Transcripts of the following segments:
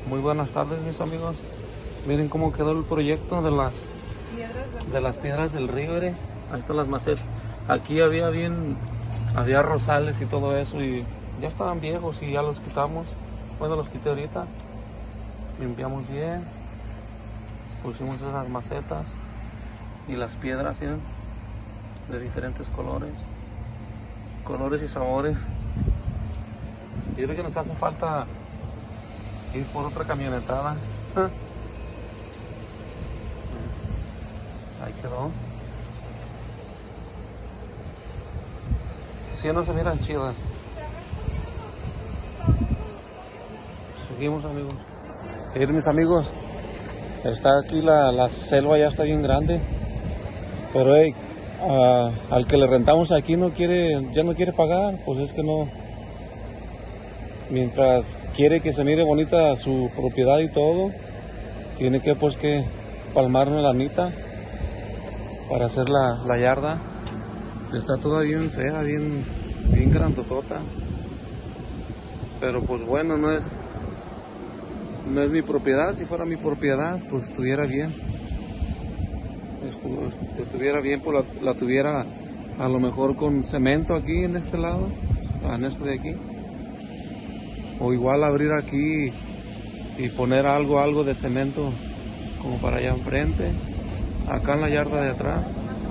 Muy buenas tardes, mis amigos. Miren cómo quedó el proyecto de las piedras del río. Miren. Ahí están las macetas. Aquí había rosales y todo eso y ya estaban viejos y ya los quitamos. Bueno, los quité ahorita. Limpiamos bien. Pusimos esas macetas y las piedras, ¿sí? De diferentes colores y sabores. Yo creo que nos hace falta ir por otra camionetada. Ahí quedó. Si no se miran chidas. Seguimos, amigos. Miren, mis amigos, está aquí la selva, ya está bien grande. Pero hey, al que le rentamos aquí ya no quiere pagar. Pues es que no. Mientras quiere que se mire bonita su propiedad y todo, tiene que palmar una lanita para hacer la yarda. Está toda bien fea, bien grandotota. Pero pues bueno, no es mi propiedad. Si fuera mi propiedad, pues estuviera bien. Estuviera bien, pues la tuviera a lo mejor con cemento aquí en este lado, en este de aquí. O igual abrir aquí y poner algo de cemento como para allá enfrente, acá en la yarda de atrás.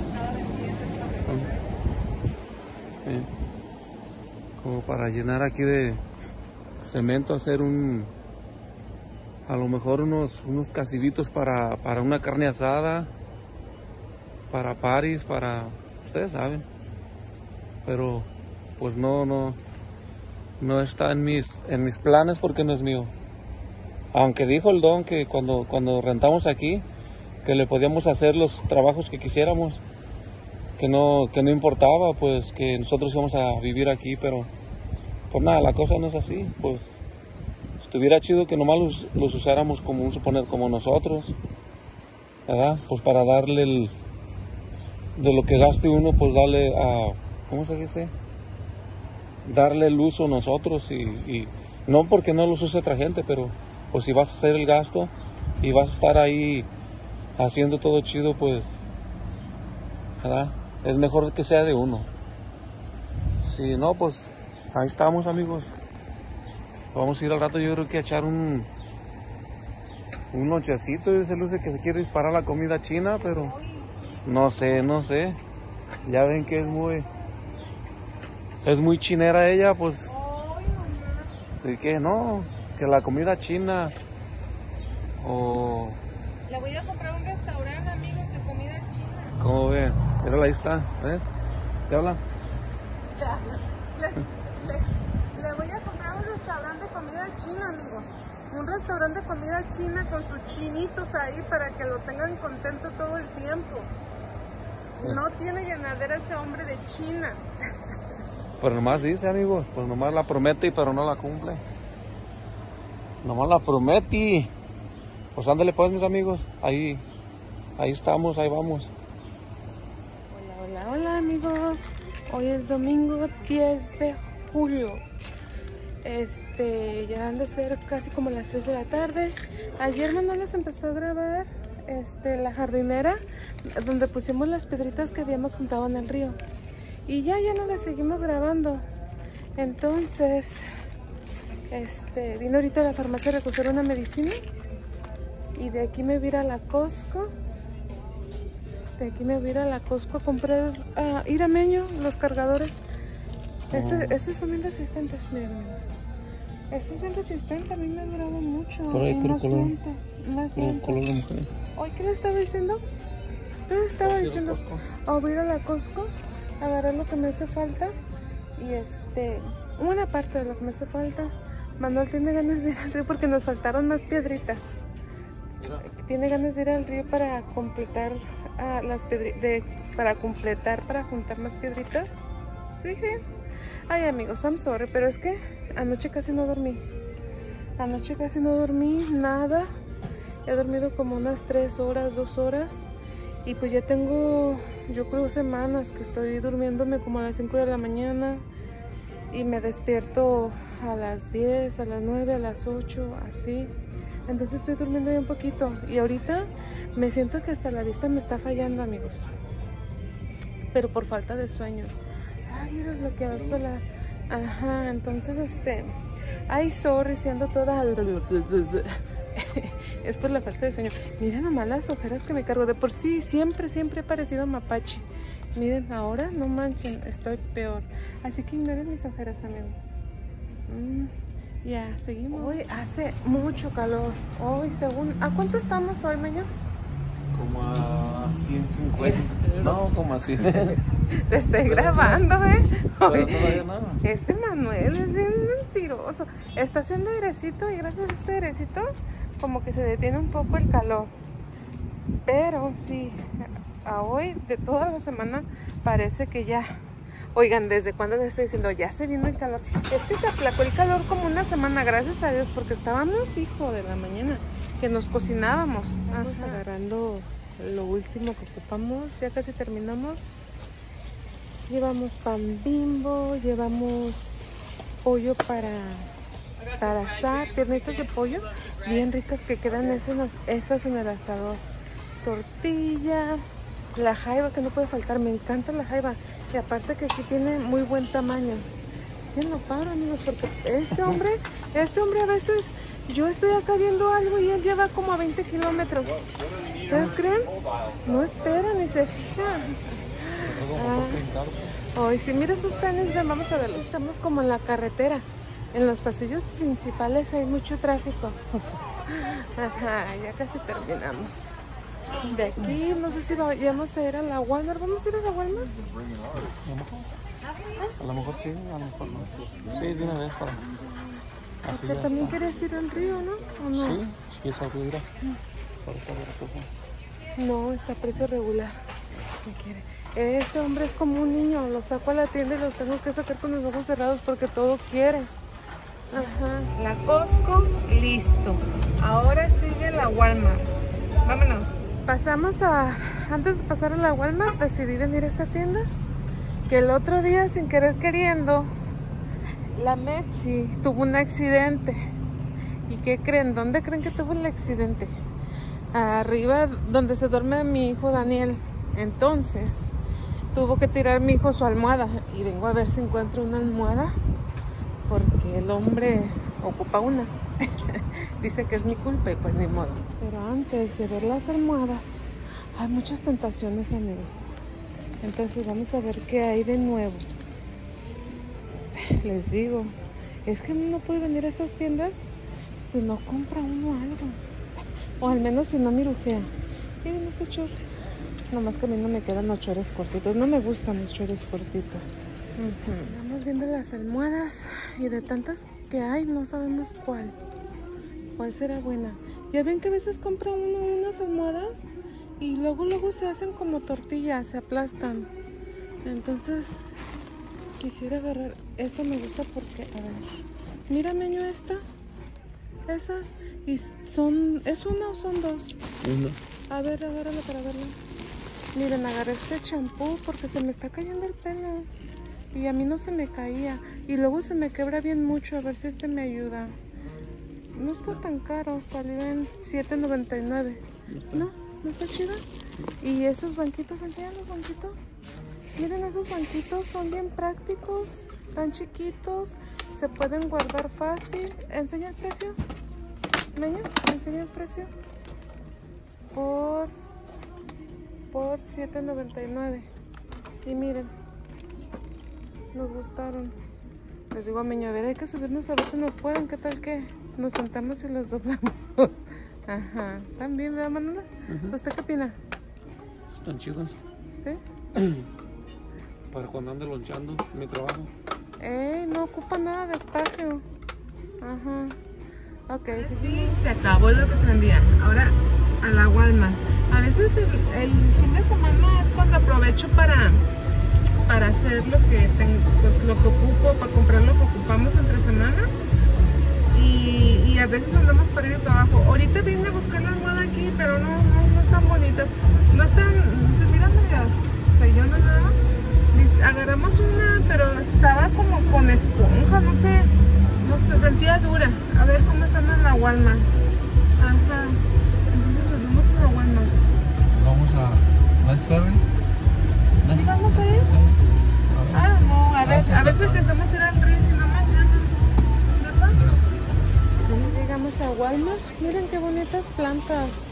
Como para llenar aquí de cemento, hacer a lo mejor unos casivitos para una carne asada, para paris, ustedes saben. Pero pues no está en mis planes porque no es mío. Aunque dijo el don que cuando rentamos aquí, que le podíamos hacer los trabajos que quisiéramos, que no importaba, pues que nosotros íbamos a vivir aquí, pero pues nada, la cosa no es así. Pues estuviera chido que nomás los usáramos como nosotros, ¿verdad? Pues para darle de lo que gaste uno, pues darle ¿cómo se dice? Darle el uso nosotros y no porque no los use otra gente, pero pues si vas a hacer el gasto y vas a estar ahí haciendo todo chido, pues, ¿verdad? Es mejor que sea de uno. Si no, pues ahí estamos, amigos. Vamos a ir al rato, yo creo que a echar un lonchecito. Y se luce que se quiere disparar la comida china, pero no sé. Ya ven que es muy chinera ella, pues. ¿De qué? No, que la comida china o... Le voy a comprar un restaurante, amigos, de comida china. ¿Cómo ven? Mírala, ahí está, ¿eh? ¿Te habla? Le voy a comprar un restaurante de comida china, amigos. Un restaurante de comida china con sus chinitos ahí para que lo tengan contento todo el tiempo. No tiene llenadera ese hombre de China. Pero nomás dice, amigos, pues nomás la promete, pero no la cumple. Nomás la promete. Pues ándale pues, mis amigos. Ahí estamos, ahí vamos. Hola, amigos. Hoy es domingo 10 de julio. Ya han de ser casi como las 3 de la tarde. Ayer mamá nos empezó a grabar la jardinera donde pusimos las piedritas que habíamos juntado en el río. Y ya no las seguimos grabando. Entonces, vine ahorita a la farmacia a recoger una medicina. Y de aquí me voy a ir a la Costco. A comprar irameño, los cargadores. Estos son bien resistentes, miren, amigos. Este es bien resistente, a mí me ha durado mucho. Por ahí, por color. Más Por color de mujer. ¿Hoy qué le estaba diciendo? ¿Qué le estaba diciendo? Voy a ir a la Costco a agarrar lo que me hace falta. Y una parte de lo que me hace falta. Manuel tiene ganas de ir al río porque nos faltaron más piedritas. Tiene ganas de ir al río para completar para juntar más piedritas. Sí, dije, ay, amigos, I'm sorry, pero es que anoche casi no dormí. Nada. He dormido como unas 3 horas, 2 horas. Y pues ya tengo, yo creo, semanas que estoy durmiéndome como a las 5 de la mañana. Y me despierto a las 10, a las 9, a las 8, así. Entonces estoy durmiendo ya un poquito. Y ahorita me siento que hasta la vista me está fallando, amigos. Pero por falta de sueño. Ay, mira el bloqueador solar. Ajá, entonces ay, sorry, siendo toda... Es por la falta de sueño. Miren nomás las ojeras que me cargo. De por sí, siempre he parecido mapache. Miren, ahora no manchen, estoy peor. Así que ignoren mis ojeras, amigos. Ya, seguimos. Hoy hace mucho calor. Hoy, según... ¿A cuánto estamos hoy, Meño? Como a 150. No, como a 100. Te estoy grabando, ¿eh? Pero todavía nada. Este Manuel es bien mentiroso. Está haciendo airecito y gracias a este airecito como que se detiene un poco el calor. Pero sí, a hoy de toda la semana parece que ya... Oigan, ¿desde cuándo les estoy diciendo? Ya se vino el calor. Es que se aplacó el calor como una semana, gracias a Dios, porque estábamos, hijo, de la mañana, que nos cocinábamos. Estamos agarrando lo último que ocupamos, ya casi terminamos. Llevamos pan Bimbo, llevamos pollo para asar, piernitas de pollo, bien ricas que quedan esas en el asador. Tortilla, la jaiba que no puede faltar, me encanta la jaiba. Y aparte que aquí tiene muy buen tamaño. Sí, no paro, amigos, porque este hombre a veces, yo estoy acá viendo algo y él lleva como a 20 kilómetros. ¿Ustedes creen? No espera ni se fija. Hoy si mira sus tenis, ven, vamos a verlos. Estamos como en la carretera. En los pasillos principales hay mucho tráfico. Ajá, ya casi terminamos. De aquí, no sé si vamos a ir a la Walmart. ¿Vamos a ir a la Walmart? A lo mejor sí, a lo mejor no. Sí, de una vez para... Porque también está. Quieres ir al río, ¿no? ¿O no? Sí, si quieres abrir. No, está a precio regular. ¿Qué quiere? Este hombre es como un niño. Lo saco a la tienda y lo tengo que sacar con los ojos cerrados porque todo quiere. Ajá. La Costco, listo. Ahora sigue la Walmart. Vámonos. Antes de pasar a la Walmart, decidí venir a esta tienda. Que el otro día, sin querer queriendo, la Metsi tuvo un accidente. ¿Y qué creen? ¿Dónde creen que tuvo el accidente? Arriba, donde se duerme mi hijo Daniel. Entonces, tuvo que tirar mi hijo su almohada. Y vengo a ver si encuentro una almohada. Porque el hombre ocupa una. Dice que es mi culpa y pues ni modo. Pero antes de ver las almohadas, hay muchas tentaciones, amigos. Entonces vamos a ver qué hay de nuevo. Les digo, es que uno no puede venir a estas tiendas si no compra uno algo. O al menos si no mirujea. Miren este short. Nomás que a mí no me quedan los shorts cortitos. No me gustan los shorts cortitos. Vamos viendo las almohadas y de tantas que hay no sabemos cuál será buena. Ya ven que a veces compra uno unas almohadas y luego se hacen como tortillas, se aplastan. Entonces quisiera agarrar esta, me gusta porque, a ver, mira, Meño, esas, y ¿es una o son dos? Una. A ver, agárrala para verla. Miren, agarré este champú porque se me está cayendo el pelo y a mí no se me caía y luego se me quebra bien mucho. A ver si me ayuda. No está tan caro, salió en $7.99. No está chido. Y esos banquitos, enseñan los banquitos. Miren, esos banquitos son bien prácticos, tan chiquitos, se pueden guardar fácil. Enseña el precio. Meño, enseña el precio. Por $7.99. Y miren, nos gustaron. Les digo a Meño, a ver, hay que subirnos a ver si nos pueden. ¿Qué tal que nos sentamos y los doblamos? Ajá, ¿también, verdad, Manuela? ¿Usted qué opina? Están chidos. ¿Sí? Para cuando ande lonchando mi trabajo. No ocupa nada de espacio. Ajá. Ok, sí, se acabó lo que se vendía. Ahora a la Walmart. A veces el fin de semana es cuando aprovecho para hacer lo que tengo, pues lo que ocupo, para comprar lo que ocupamos entre semana. Y a veces andamos para ir al trabajo. Ahorita vine a buscar la almohada aquí, pero no están bonitas. No están, se miran medias feyonas, nada. Agarramos una, pero estaba como con esponja, no sé Se sentía dura. A ver cómo están en la Walmart. Ajá. Entonces nos vemos en la Walmart. Vamos a Nice Ferry. ¿Sí vamos a ir? Ah, no. A ver si alcanzamos a ir al río, si no mañana. ¿Verdad? Sí, llegamos a Walmart. Miren qué bonitas plantas.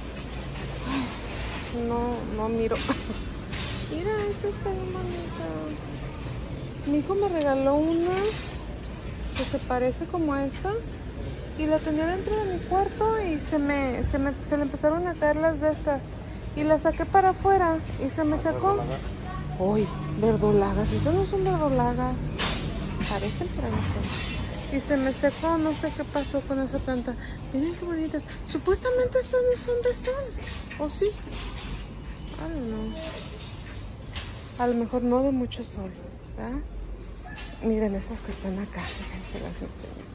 No miro. Mira, esta está bien bonita. Mi hijo me regaló una que se parece como a esta y la tenía dentro de mi cuarto y se le empezaron a caer las de estas y la saqué para afuera y se me secó. Uy, verdolagas, esas no son verdolagas, parecen pero no son. Y se me secó, no sé qué pasó con esa planta. Miren qué bonitas. Supuestamente estas no son de sol, ¿o sí? I don't know. A lo mejor no de mucho sol, ¿verdad? Miren estas que están acá, se las enseño.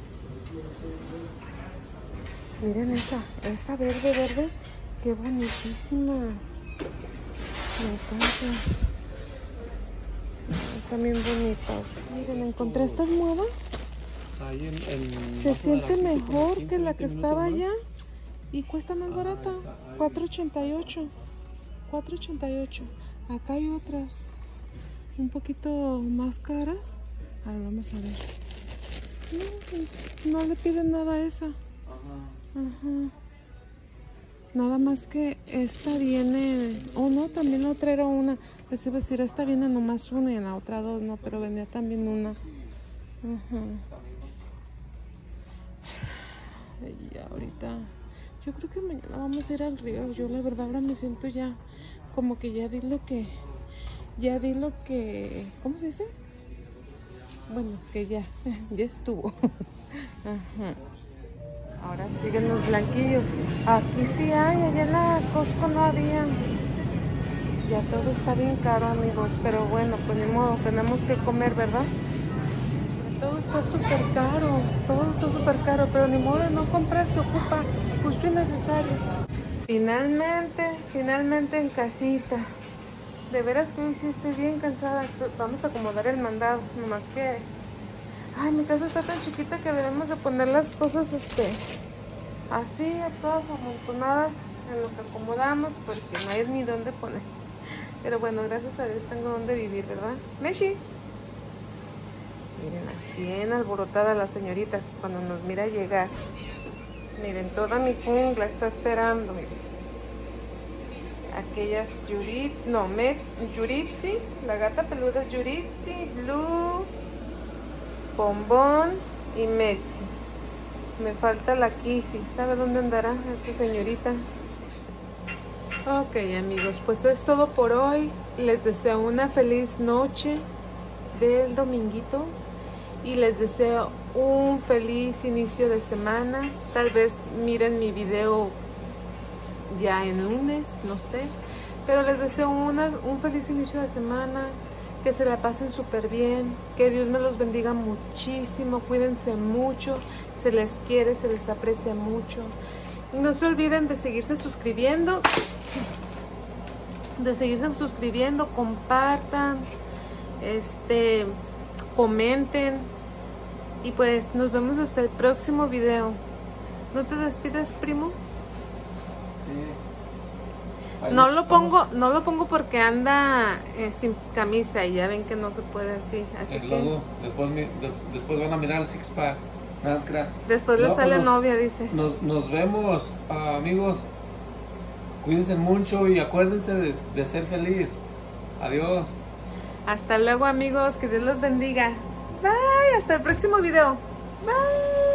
Miren esa verde, qué bonitísima. Me encanta. También bonitas. Miren, encontré estas nuevas. Se siente mejor que la que estaba allá y cuesta más barata, $4.88. $4.88. Acá hay otras un poquito más caras. A ver, vamos a ver. No le piden nada a esa. Ajá. Nada más que esta viene... Oh, no, también la otra era una. Les iba a decir, esta viene nomás una y en la otra dos, no, pero venía también una. Ajá. Y ahorita... Yo creo que mañana vamos a ir al río. Yo la verdad ahora me siento ya... Como que ya di lo que... ¿Cómo se dice? Bueno, que ya estuvo. Ajá. Ahora siguen los blanquillos. Aquí sí hay, allá en la Costco no había. Ya todo está bien caro, amigos. Pero bueno, pues ni modo, tenemos que comer, ¿verdad? Todo está súper caro, pero ni modo de no comprar, se ocupa justo y necesario. Finalmente en casita. De veras que hoy sí estoy bien cansada. Vamos a acomodar el mandado, nomás que... Ay, mi casa está tan chiquita que debemos de poner las cosas así, todas amontonadas en lo que acomodamos, porque no hay ni dónde poner. Pero bueno, gracias a Dios tengo donde vivir, ¿verdad? Meshi. Miren, bien alborotada la señorita cuando nos mira llegar. Miren, toda mi jungla está esperando, miren. Aquellas Yuritsi, la gata peluda Yuritsi, Blue, Bombón y Metsi. Me falta la Kissy. ¿Sabe dónde andará esta señorita? Ok, amigos, pues es todo por hoy. Les deseo una feliz noche del dominguito y les deseo un feliz inicio de semana. Tal vez miren mi video ya en lunes, no sé, pero les deseo un feliz inicio de semana, que se la pasen súper bien, que Dios me los bendiga muchísimo, cuídense mucho, se les quiere, se les aprecia mucho. No se olviden de seguirse suscribiendo, compartan, comenten y pues nos vemos hasta el próximo video. ¿No te despides, primo? No lo pongo porque anda sin camisa y ya ven que no se puede así. Luego, después van a mirar el six pack. Después le sale novia, dice. Nos vemos, amigos. Cuídense mucho y acuérdense de ser feliz. Adiós. Hasta luego, amigos. Que Dios los bendiga. Bye. Hasta el próximo video. Bye.